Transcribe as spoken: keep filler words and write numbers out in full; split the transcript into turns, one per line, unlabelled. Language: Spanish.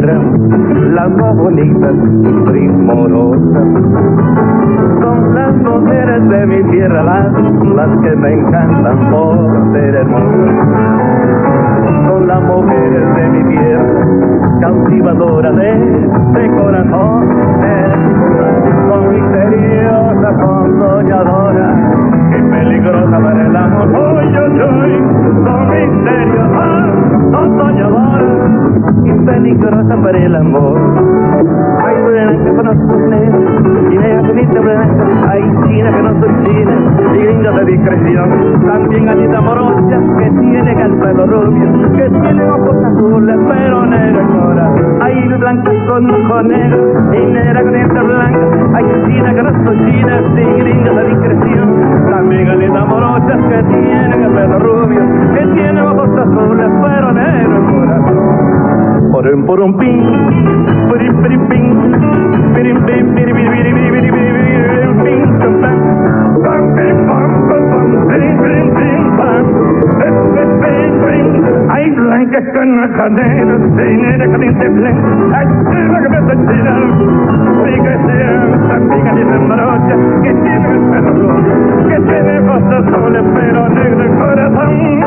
tierra, las más bonitas y primorosas. Son las mujeres de mi tierra, las, las que me encantan por ser hermosas. Son las mujeres de mi tierra, cautivadoras de, de corazones. Son misteriosas, son soñadoras y peligrosas para el amor. Hoy yo soy, son misteriosas, son soñadoras y peligrosas para el amor. Hay buenas que conozco negras, y negras que viste blancas. Hay chinas que no son chinas, y gringas de discreción. También hay amorosas que tienen el pelo rubio, que tienen ojos azules pero negros corazón. Hay blancas con ojos negros y negras con dientes blancas. Hay chinas que no son chinas, y gringas de discreción. También hay amorosas que tienen el pelo rubio, que tienen ojos azules pero negros corazón. Por un por un pin, pirim pirim pin, pirim pim pirim pirim pirim pirim pirim pin, pam pam pam pam pirim pirim pim pam, pim pim. Hay blancas con ojos negros, y negras con dientes blancos. Hay chinas que besan chinas, y que sean también hay amorosas que tienen el pelo rubio, que tienen ojos azules pero negros corazón.